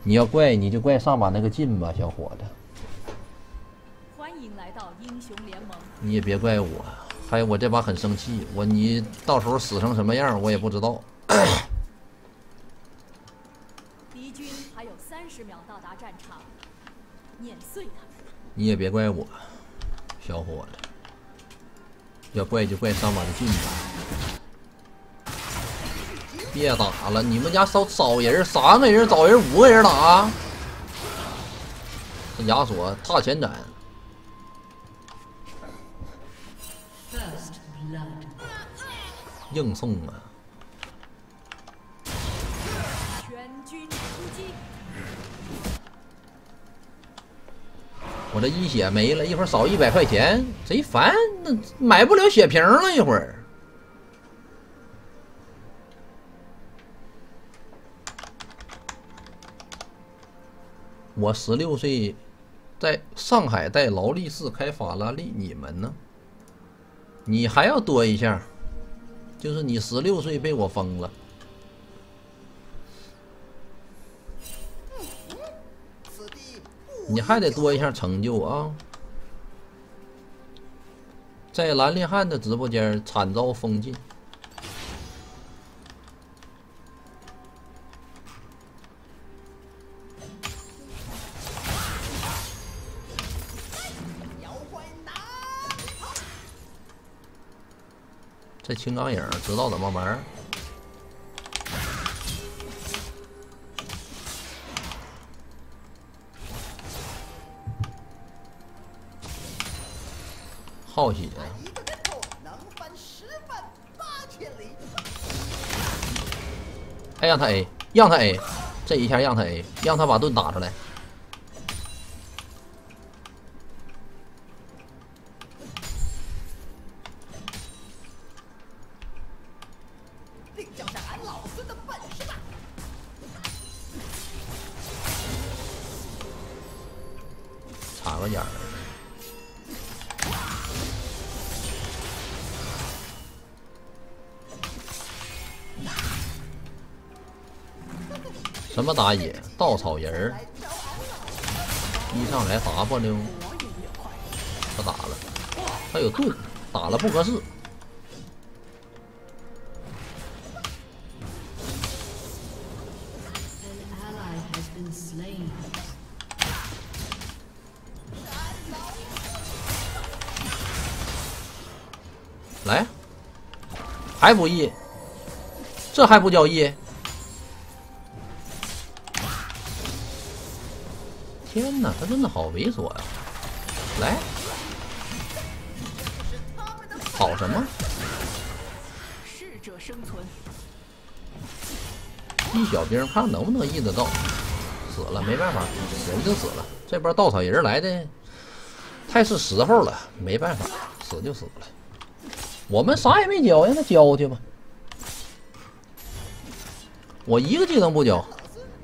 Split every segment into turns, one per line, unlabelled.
你要怪你就怪上把那个劲吧，小伙子。
欢迎来到英雄联盟。
你也别怪我，还有我这把很生气，你到时候死成什么样我也不知道。
敌军还有30秒到达战场，碾碎他们。
你也别怪我，小伙子。要怪就怪上把的劲吧。别打了，你们家少人，3个人找人5个人打。这亚索踏前斩。硬送啊！
全军出击！
我这1血没了，一会儿少100块钱，贼烦！那买不了血瓶了，一会儿。我16岁，在上海带劳力士开法拉利，你们呢？你还要多一项。就是你16岁被我封了，你还得多一项成就啊！在兰陵汉的直播间惨遭封禁。这青钢影知道怎么玩，好血！哎，让他 A， 让他 A， 这一下让他 A， 让他把盾打出来。插个眼儿，什么打野？稻草人儿，一上来 W， 他打了，他有盾，打了不合适。来，还不 E， 这还不叫 E？ 天哪，他真的好猥琐呀！来，跑什么？
适者生存。
一小兵看能不能 E 得到？死了，没办法，人就死了。这波稻草人来的太是时候了，没办法，死就死了。我们啥也没教，让他教去吧。我一个技能不教。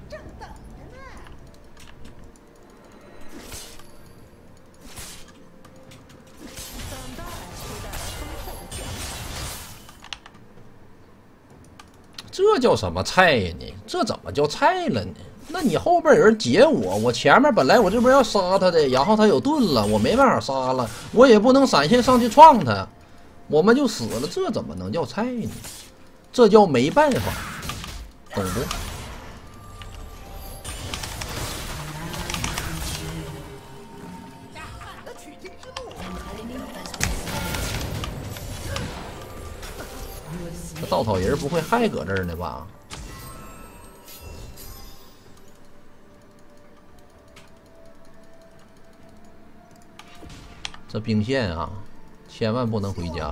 这叫什么菜呀你？这怎么叫菜了呢？那你后边有人截我，我前面本来我这边要杀他的，然后他有盾了，我没办法杀了，我也不能闪现上去撞他，我们就死了，这怎么能叫菜呢？这叫没办法，懂不？这稻草人不会还搁这儿呢吧？这兵线啊，千万不能回家。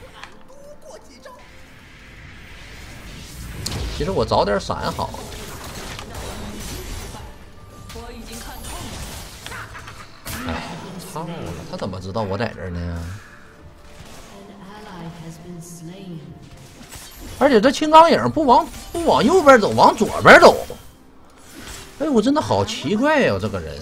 其实我早点闪好了。哎，操了！他怎么知道我在这儿呢？而且这青钢影不往右边走，往左边走。哎，我真的好奇怪呀、这个人。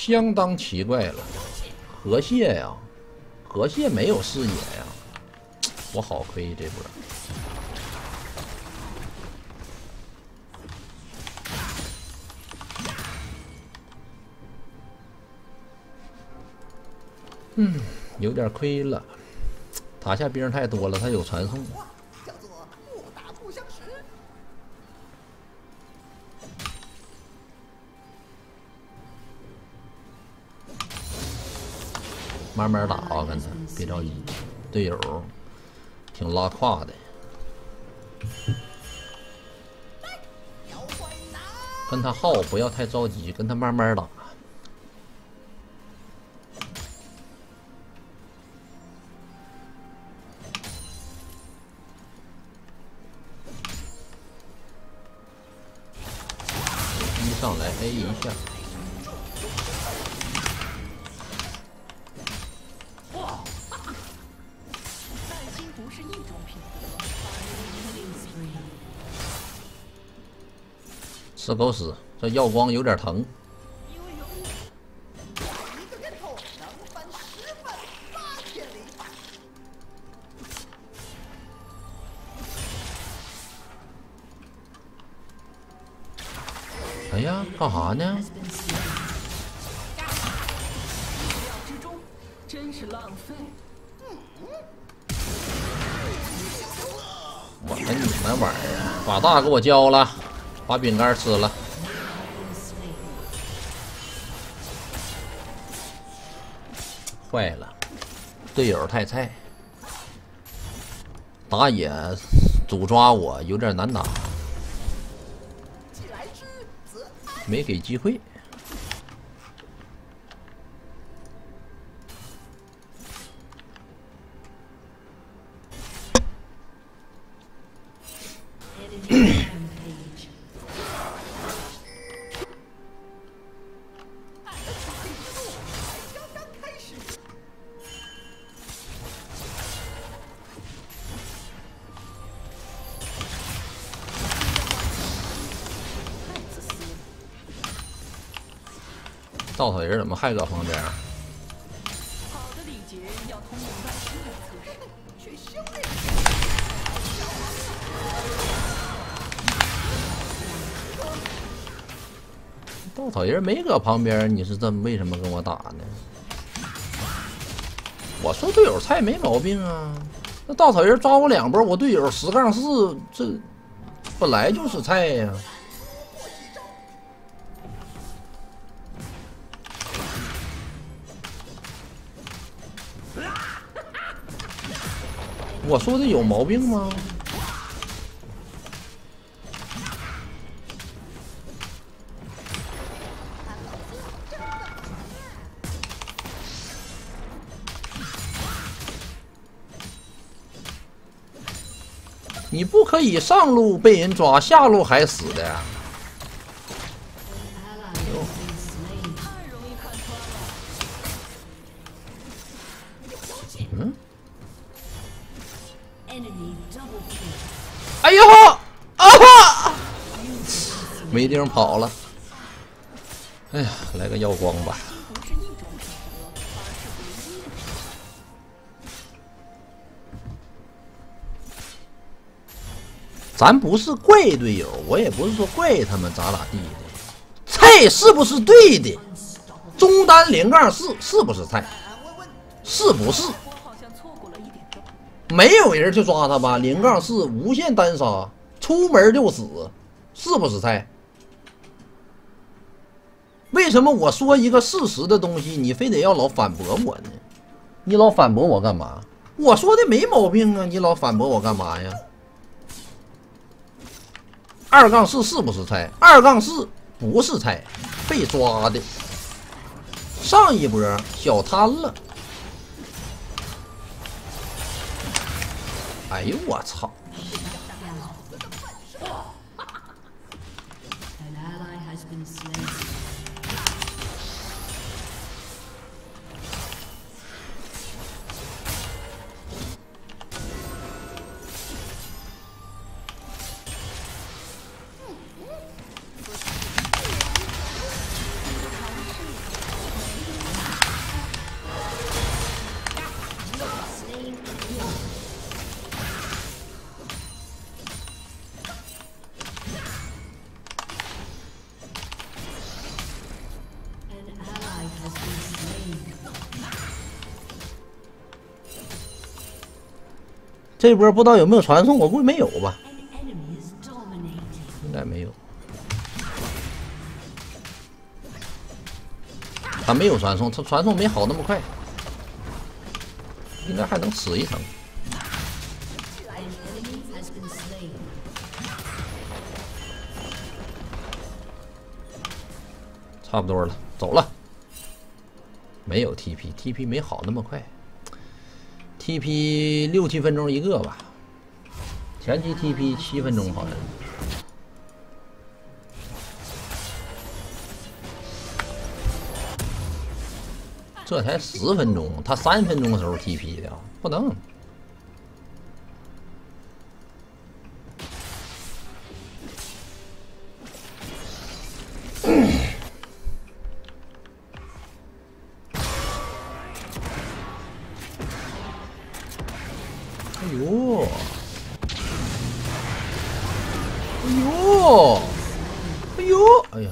相当奇怪了。河蟹呀，河蟹没有视野呀，我好亏这波。有点亏了。塔下兵太多了，他有传送。
叫做误打不相识。
慢慢打啊，跟他别着急。队友挺拉胯的，跟他耗不要太着急，跟他慢慢打。一上来 A 一下。吃狗屎！这耀光有点疼。
一个念头能翻10万8千里。
哎呀，干啥呢？
真是浪费！
我跟你们玩儿，把大给我交了。把饼干吃了，坏了，队友太菜，打野主抓我有点难打，没给机会。稻草人怎么还搁旁边？
好的礼节要通过外星人测试，去修炼。
稻草人没搁旁边，你是为什么跟我打呢？我说队友菜没毛病啊，那稻草人抓我2波，我队友10-4，这本来就是菜呀。我说的有毛病吗？你不可以上路被人抓，下路还死的呀！嗯？哎呦啊！没地方跑了。哎呀，来个耀光吧。咱不是怪队友，我也不是说怪他们咋地的。菜是不是对的？中单0-4是不是菜？是不是？没有人去抓他吧？0-4无限单杀，出门就死，是不是菜？为什么我说一个事实的东西，你非得要老反驳我呢？你老反驳我干嘛？我说的没毛病啊，你老反驳我干嘛呀？2-4是不是菜？2-4不是菜，被抓的。上一波小贪了。哎呦我操！ 这波不知道有没有传送，我估计没有吧，应该没有。他没有传送，他传送没好那么快，应该还能吃一层。差不多了，走了。没有 TP 没好那么快。TP 6、7分钟一个吧，前期 TP 7分钟好像。这才10分钟，他3分钟的时候 TP 的，不能。哎呦！哎呦！哎呦！哎呀！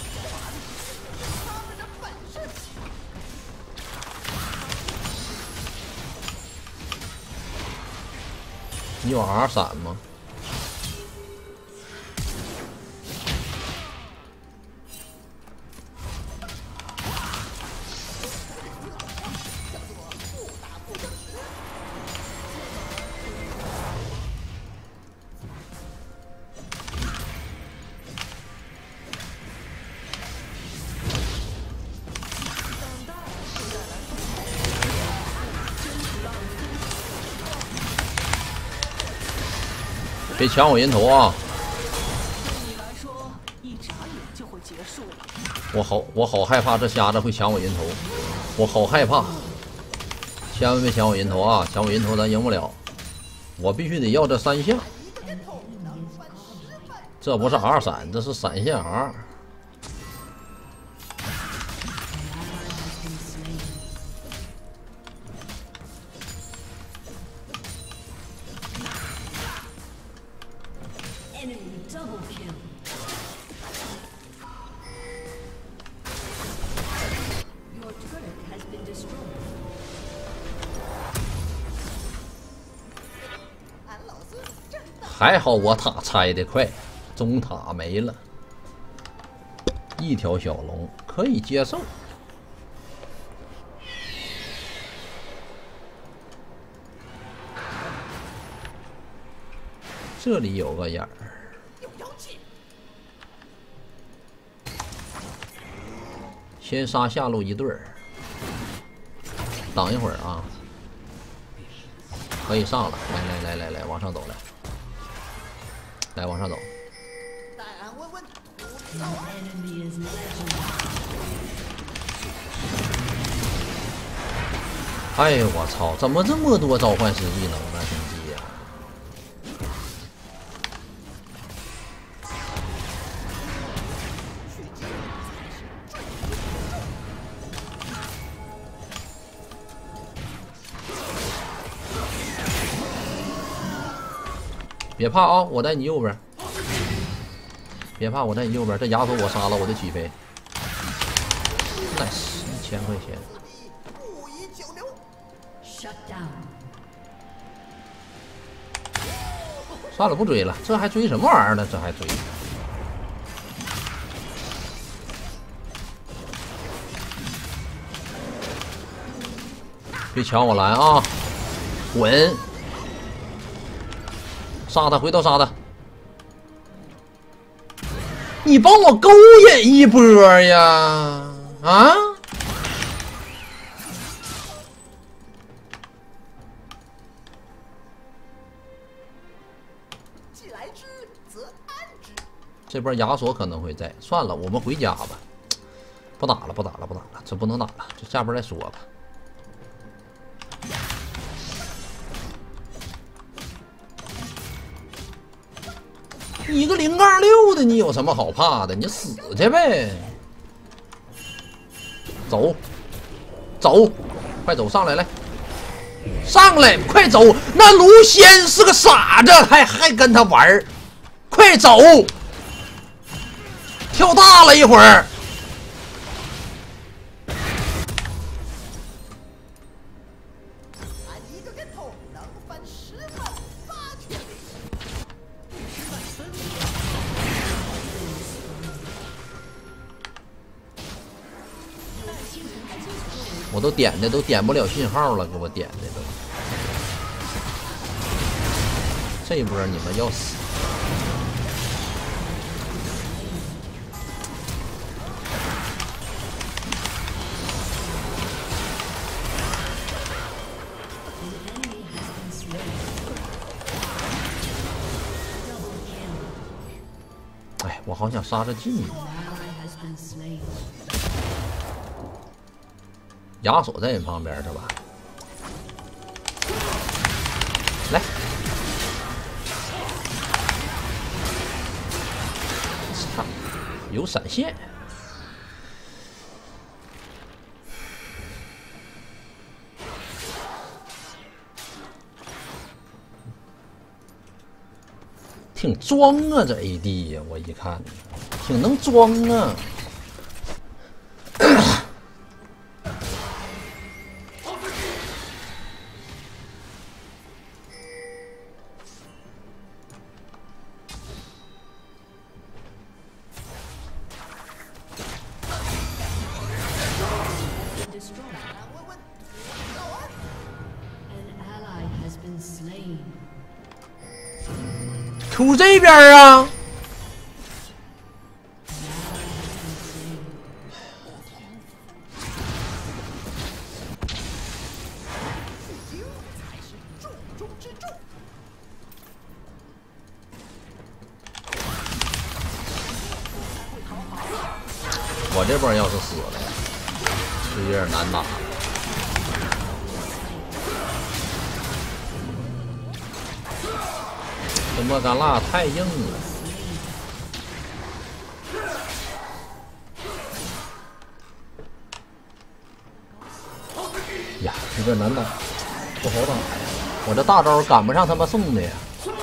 你有 R 闪吗？别抢我人头啊！我好害怕这瞎子会抢我人头，我好害怕！千万别抢我人头啊！抢我人头咱赢不了，我必须得要这3项。这不是 R 闪，这是闪现 R。还好我塔拆的快，中塔没了，一条小龙可以接受。这里有个眼儿，先杀下路一对儿，等一会儿啊，可以上了，来，往上走来。来，往上走。哎呦我操！怎么这么多召唤师技能呢？兄弟呀！别怕啊，我在你右边。别怕，我在你右边。这亚索我杀了，我就起飞。nice， 1000块钱。算了，不追了。这还追什么玩意儿呢？这还追？别抢我蓝啊！滚！杀他，回头杀他！你帮我勾引一波呀！啊！这边亚索可能会在，算了，我们回家吧。不打了，这不能打了，这下边再说吧。你个0-6的，你有什么好怕的？你死去呗！走，快走，上来，上来，快走！那卢仙是个傻子，还跟他玩儿，快走！跳大了一会儿。 我都点不了信号了，给我点的都。这一波你们要死！哎，我好想杀个近的。亚索在你旁边是吧？来，操，有闪现。挺装啊，这 AD 呀，我一看，挺能装啊。出这边啊！我这波要是死了，就有点难打了。这莫甘娜太硬了。呀，有点难打，不好打呀！我这大招赶不上他妈送的呀。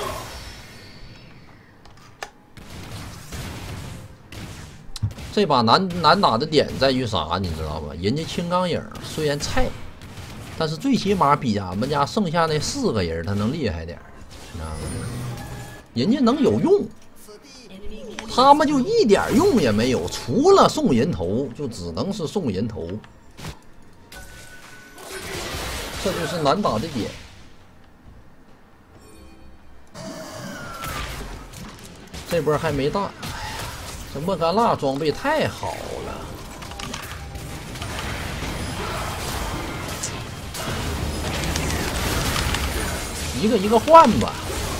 这把难打的点在于啥？你知道吧？人家青钢影虽然菜，但是最起码比俺们家剩下那4个人他能厉害点，知道吗？人家能有用，他们就一点用也没有，除了送人头，就只能是送人头。这就是难打的点。这波还没大，这莫甘娜装备太好了。一个一个换吧。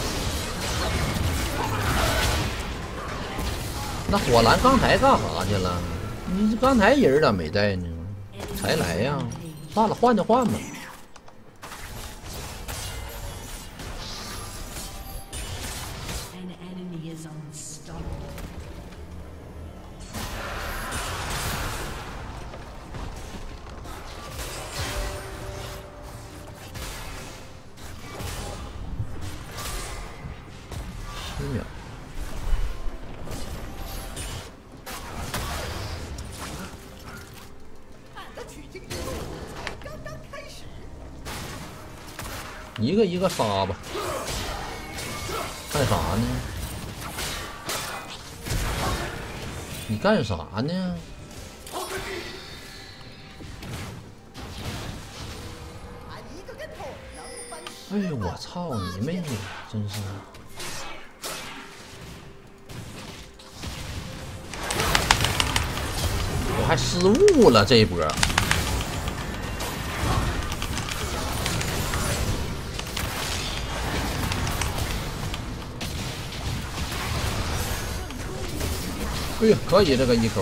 那火蓝刚才干啥去了？你这刚才人咋没在呢？才来呀？算了，换就换吧。10秒。一个一个杀吧，干啥呢？你干啥呢？哎呦我操你妹！真是，我还失误了这一波。哎呀，可以这个1Q。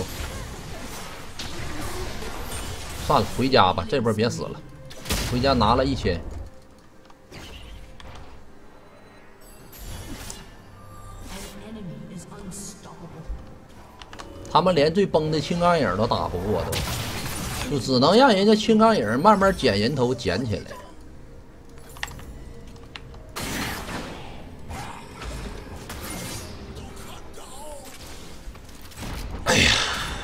算了，回家吧，这波别死了，回家拿了1000。他们连最崩的青钢影都打不过，就只能让人家青钢影慢慢捡人头捡起来。哎呀，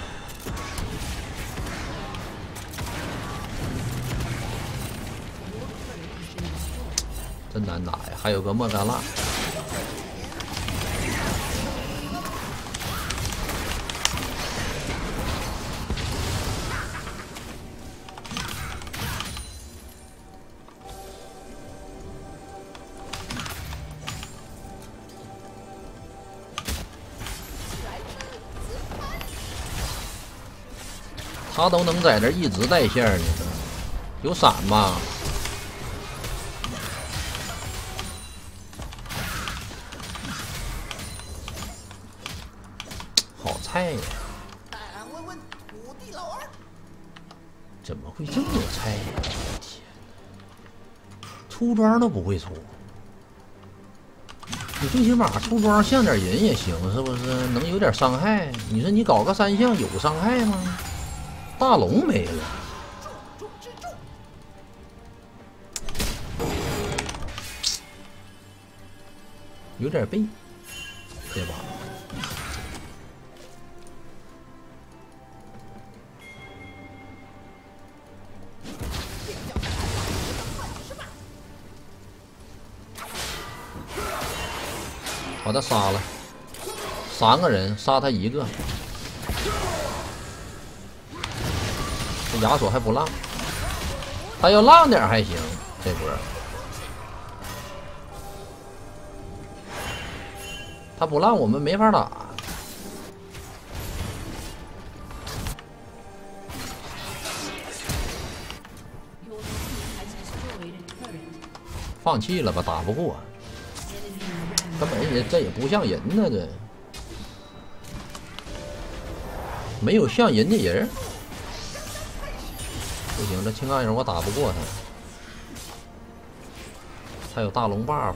真难打呀！还有个莫甘娜。 他都能在这一直带线呢，有闪吗？好菜呀！
带俺问问土地老二，
怎么会这么有菜呀？天哪，出装都不会出。你最起码出装像点人也行，是不是？能有点伤害。你说你搞个3项有伤害吗？大龙没了，
重中之重。
有点背，对吧？把他杀了，3个人杀他1个。这亚索还不浪，他要浪点还行，这波他不浪我们没法打。放弃了吧，打不过。根本这也不像人呢，这没有像人的人。不行，这青钢人我打不过他，他有大龙 buff。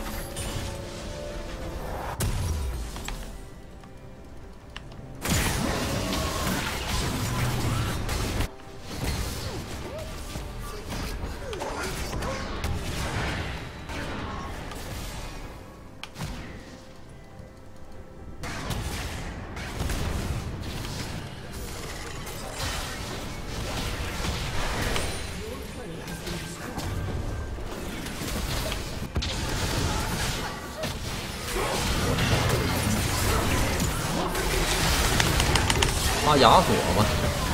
他亚索嘛，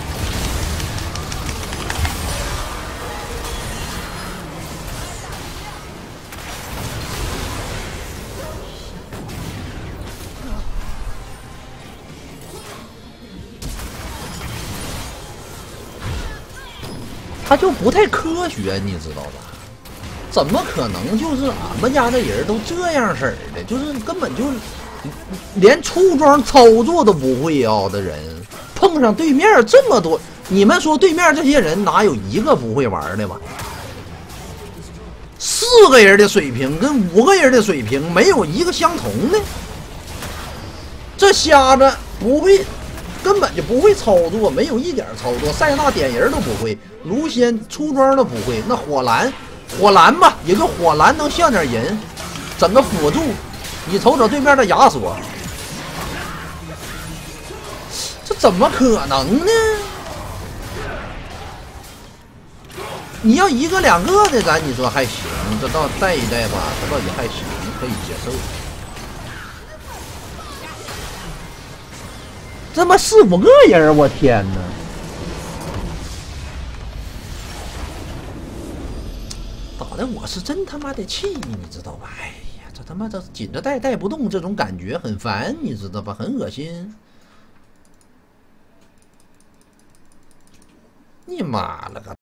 他就不太科学，你知道吧？怎么可能就是俺们家的人都这样式儿的？就是根本就连出装操作都不会啊的人。碰上对面这么多，你们说对面这些人哪有一个不会玩的吧？4个人的水平跟5个人的水平没有一个相同的。这瞎子不会，根本就不会操作，没有一点操作。塞纳点人都不会，卢仙出装都不会。那火蓝吧，也就火蓝能像点人，整个辅助。你瞅瞅对面的亚索。这怎么可能呢？你要1个2个的，咱你说还行，这倒带一带吧，这倒也还行，可以接受。这么4、5个人，我天哪！打的我是真他妈的气，你知道吧？哎呀，这他妈这紧着带不动，这种感觉很烦，你知道吧？很恶心。你妈了个！